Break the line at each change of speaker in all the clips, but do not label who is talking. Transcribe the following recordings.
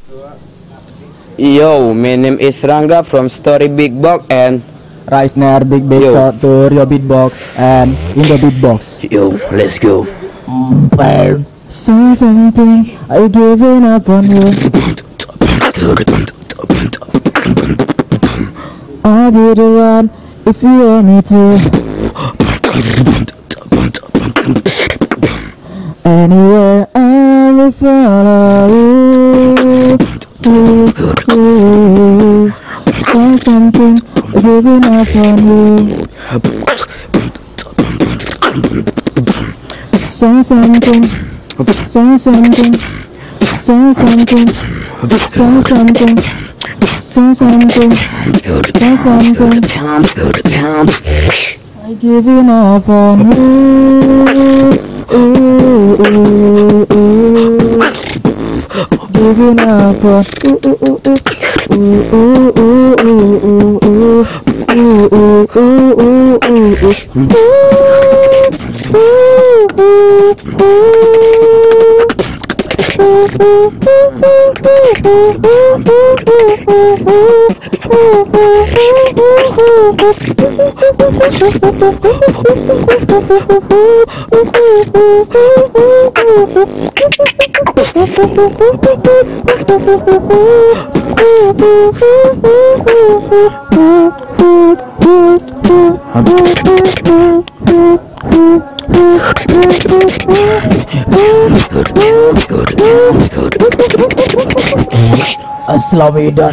Yo, my name is Rangga from Story Big Box and
Rise near big beat
Yo.
shot to your beatbox and in the beatbox.
yo, let's go.
Say something, I giving up on you. I'll be the one if you want me to. Anywhere I will follow you. Say something, I giving up on you. Say something, say something, say something, say something, say something, say something. I giving up on you. Giving up on Aslamidan.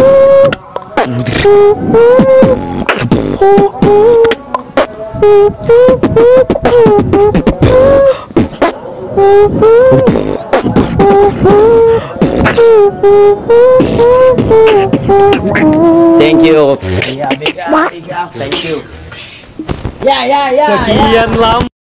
Thank you.
Yeah, big up, big up.
Thank you.
Yeah.
Sekian lama.